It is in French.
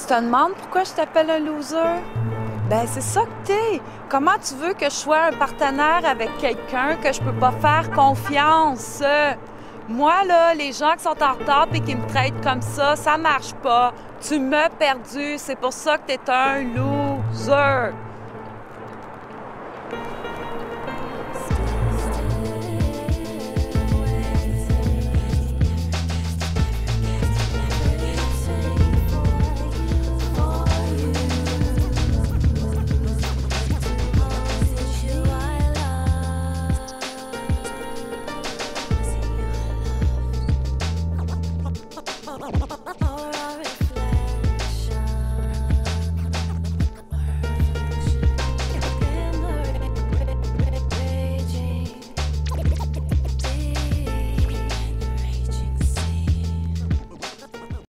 te demandes pourquoi je t'appelle un loser? Ben, c'est ça que t'es. Comment tu veux que je sois un partenaire avec quelqu'un que je peux pas faire confiance? Moi, là, les gens qui sont en retard et qui me traitent comme ça marche pas. Tu m'as perdu. C'est pour ça que t'es un loser.